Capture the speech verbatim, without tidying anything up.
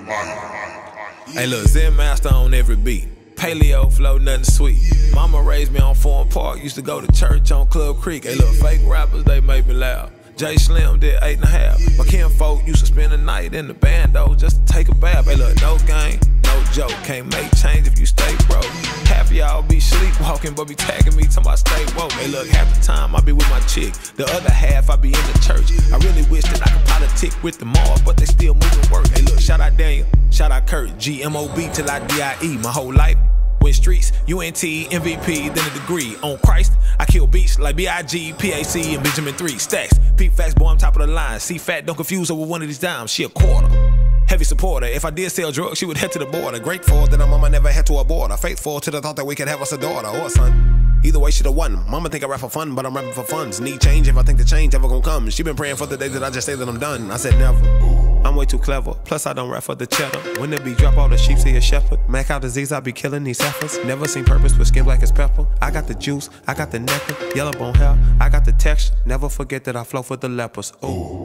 Hey look, Zen Master on every beat. Paleo flow, nothing sweet. Mama raised me on Foreign Park, used to go to church on Club Creek. Hey look, fake rappers, they make me laugh. Jay Slim did eight and a half. My kinfolk used to spend the night in the bando just to take a bath. Hey look, no game, no joke. Can't make change if you stay broke. Half of y'all be sleepwalking, but be tagging me till I stay woke. Hey look, half the time I be with my chick, the other half I be in the church. I really wish that I could politic with the Mars, but they still moving work. Hey look, shout out Daniel, shout out Kurt, G M O B till I D I E. My whole life went streets, U N T, M V P, then a degree. On Christ, I kill beats like B I G, P A C, and Benjamin three. Stacks, Pete Facts, boy, I'm top of the line. C-Fat, don't confuse her with one of these dimes. She a quarter. Heavy supporter. If I did sell drugs, she would head to the border. Grateful that her mama never had to abort her. Faithful to the thought that we could have us a daughter or a son. Either way, she the one. Mama think I rap for fun, but I'm rapping for funds. Need change if I think the change ever gonna come. She been praying for the day that I just say that I'm done. I said never. I'm way too clever. Plus I don't rap for the cheddar. When it be drop all the sheep, see a shepherd. Mac out disease, I be killing these heifers. Never seen purpose with skin black as pepper. I got the juice, I got the nectar. Yellow bone hair, I got the texture. Never forget that I flow for the lepers. Ooh.